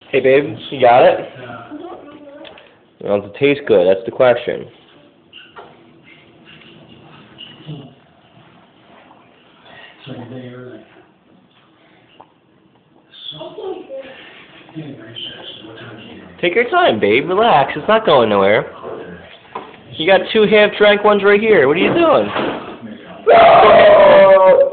Hey, babe, you got it? Well, does it taste good? That's the question. Take your time, babe. Relax. It's not going nowhere. You got two half-drank ones right here. What are you doing?